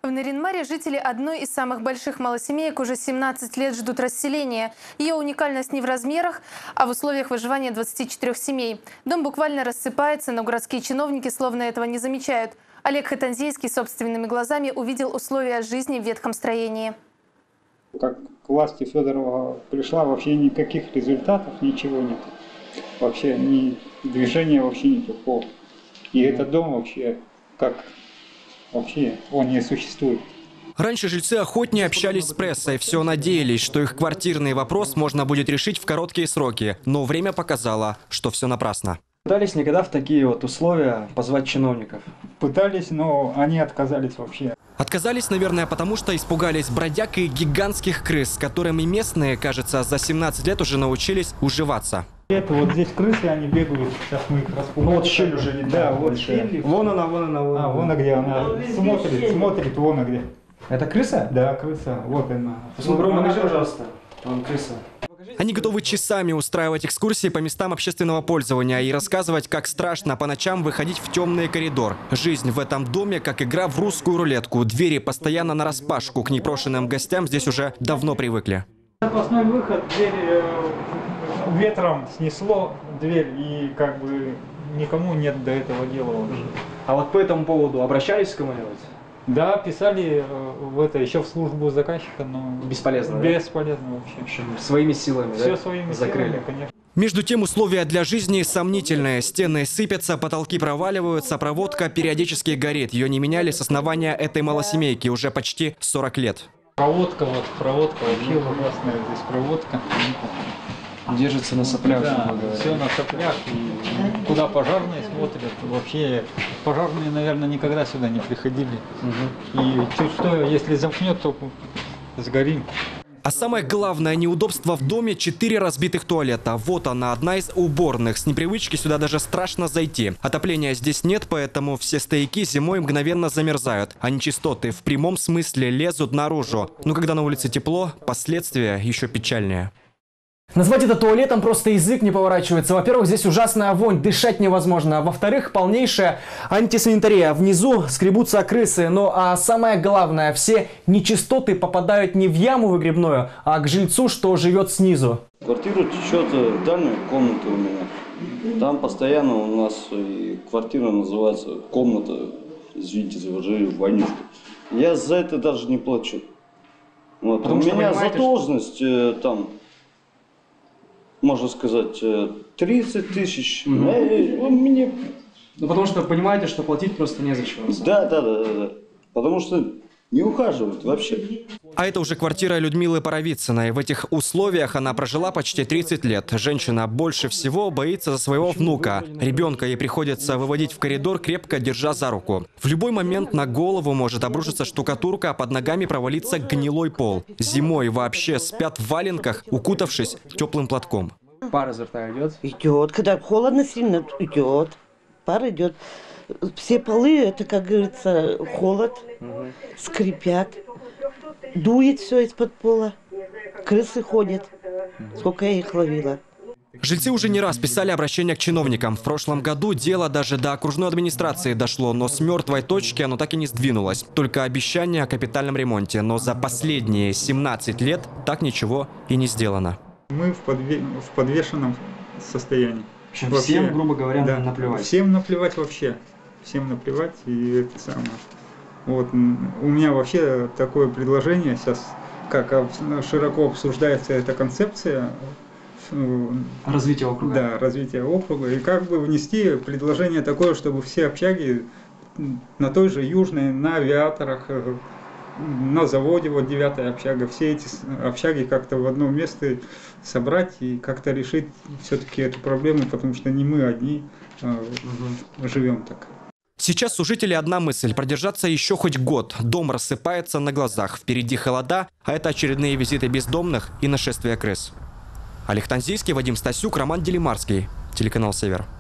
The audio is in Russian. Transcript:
В Нарьян-Маре жители одной из самых больших малосемеек уже 17 лет ждут расселения. Ее уникальность не в размерах, а в условиях выживания 24 семей. Дом буквально рассыпается, но городские чиновники словно этого не замечают. Олег Хатанзейский собственными глазами увидел условия жизни в ветхом строении. Как к власти Федорова пришла, вообще никаких результатов, ничего нет. Вообще ни движения вообще никакого. И этот дом вообще как... Вообще он не существует. Раньше жильцы охотнее общались с прессой, все надеялись, что их квартирный вопрос можно будет решить в короткие сроки. Но время показало, что все напрасно. Пытались никогда в такие вот условия позвать чиновников? Пытались, но они отказались вообще. Отказались, наверное, потому что испугались бродяг и гигантских крыс, с которыми местные, кажется, за 17 лет уже научились уживаться. Это вот здесь крысы, они бегают, сейчас мы их распугаем. Ну вот щель уже видно. Да, вот щель. Вон она, вон она, вон. А, вон где она. Смотрит, вон где. Это крыса? Да, крыса, вот она. Покажи, пожалуйста. Вон крыса. Они готовы часами устраивать экскурсии по местам общественного пользования и рассказывать, как страшно по ночам выходить в темный коридор. Жизнь в этом доме как игра в русскую рулетку. Двери постоянно нараспашку. К непрошенным гостям здесь уже давно привыкли. Запасной выход, дверь ветром снесло, дверь, и как бы никому нет до этого дела вообще. А вот по этому поводу обращались к кому-нибудь? Да, писали еще в службу заказчика, но... Бесполезно, да? Бесполезно вообще. Своими силами, Все да? своими закрыли. силами, конечно. Между тем, условия для жизни сомнительные. Стены сыпятся, потолки проваливаются, проводка периодически горит. Ее не меняли с основания этой малосемейки уже почти 40 лет. Проводка вообще ужасная здесь проводка. Держится на соплях. Да, все на соплях. И куда пожарные смотрят, вообще пожарные, наверное, никогда сюда не приходили. И чуть что, если замкнет, то сгорим. А самое главное неудобство в доме – 4 разбитых туалета. Вот она, одна из уборных. С непривычки сюда даже страшно зайти. Отопления здесь нет, поэтому все стояки зимой мгновенно замерзают. А нечистоты в прямом смысле лезут наружу. Но когда на улице тепло, последствия еще печальнее. Назвать это туалетом просто язык не поворачивается. Во-первых, здесь ужасная вонь, дышать невозможно. Во-вторых, полнейшая антисанитария. Внизу скребутся крысы. Ну а самое главное, все нечистоты попадают не в яму выгребную, а к жильцу, что живет снизу. Квартира течет в дальнюю комнату у меня. Там постоянно у нас и квартира называется комната, извините за выражение, вонючка. Я за это даже не плачу. Вот. У меня задолженность там... Можно сказать, 30 тысяч. Мне... Ну потому что понимаете, что платить просто незачем. Да. Потому что не ухаживают вообще. А это уже квартира Людмилы Паровицыной. В этих условиях она прожила почти 30 лет. Женщина больше всего боится за своего внука. Ребенка ей приходится выводить в коридор, крепко держа за руку. В любой момент на голову может обрушиться штукатурка, а под ногами провалиться гнилой пол. Зимой вообще спят в валенках, укутавшись теплым платком. Пар изо рта идет? Идет. Когда холодно сильно, идет. Пар идет. Все полы, это, как говорится, холод. Скрипят. Дует все из-под пола. Крысы ходят. Сколько я их ловила. Жильцы уже не раз писали обращение к чиновникам. В прошлом году дело даже до окружной администрации дошло, но с мертвой точки оно так и не сдвинулось. Только обещание о капитальном ремонте. Но за последние 17 лет так ничего и не сделано. Мы в подвешенном состоянии. Всем, грубо говоря, да, наплевать. Всем наплевать вообще. Всем наплевать, и это самое. Вот, у меня вообще такое предложение сейчас, как широко обсуждается эта концепция. Развитие округа. Да, развитие округа. И как бы внести предложение такое, чтобы все общаги на той же Южной, на Авиаторах, на заводе, вот 9-я общага, все эти общаги как-то в одно место собрать и как-то решить все-таки эту проблему, потому что не мы одни живем так. Сейчас у жителей одна мысль – продержаться еще хоть год. Дом рассыпается на глазах. Впереди холода, а это очередные визиты бездомных и нашествие крыс. Олег Хатанзейский, Вадим Стасюк, Роман Делимарский. Телеканал «Север».